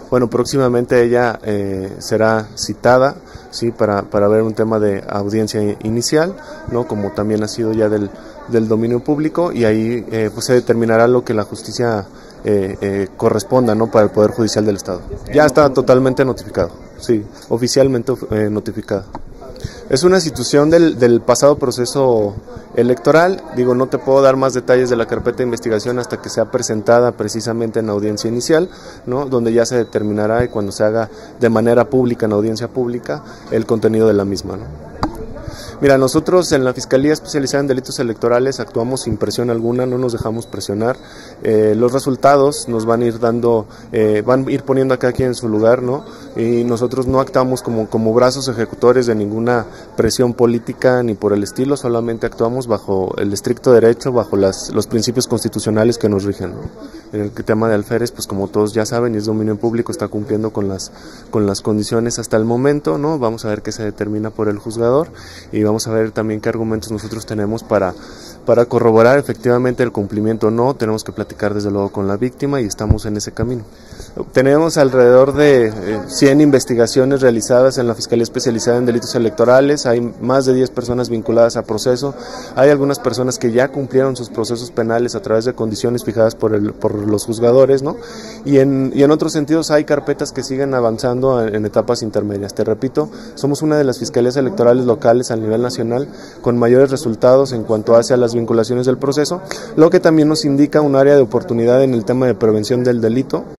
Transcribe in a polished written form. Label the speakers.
Speaker 1: Bueno, próximamente ella será citada, sí, para ver un tema de audiencia inicial, ¿no? Como también ha sido ya del dominio público, y ahí pues se determinará lo que la justicia corresponda, ¿no? Para el Poder Judicial del Estado. Ya está totalmente notificado, sí, oficialmente notificada. Es una situación del pasado proceso electoral. Digo, no te puedo dar más detalles de la carpeta de investigación hasta que sea presentada precisamente en audiencia inicial, ¿no? Donde ya se determinará, y cuando se haga de manera pública, en audiencia pública, el contenido de la misma, ¿no? Mira, nosotros en la Fiscalía Especializada en Delitos Electorales actuamos sin presión alguna, no nos dejamos presionar. Los resultados nos van a ir dando, van a ir poniendo a cada quien en su lugar, ¿no? Y nosotros no actuamos como brazos ejecutores de ninguna presión política ni por el estilo, solamente actuamos bajo el estricto derecho, bajo los principios constitucionales que nos rigen, ¿no? En el tema de alférez, pues como todos ya saben, y es dominio público, está cumpliendo con las condiciones hasta el momento, ¿no? Vamos a ver qué se determina por el juzgador, y vamos a ver también qué argumentos nosotros tenemos para corroborar efectivamente el cumplimiento o no. Tenemos que platicar desde luego con la víctima, y estamos en ese camino. Tenemos alrededor de 100 investigaciones realizadas en la Fiscalía Especializada en Delitos Electorales. Hay más de 10 personas vinculadas a proceso. Hay algunas personas que ya cumplieron sus procesos penales a través de condiciones fijadas por los juzgadores, ¿no? Y en otros sentidos hay carpetas que siguen avanzando en etapas intermedias. Te repito, somos una de las fiscalías electorales locales a nivel nacional con mayores resultados en cuanto hacia las vinculaciones del proceso, lo que también nos indica un área de oportunidad en el tema de prevención del delito.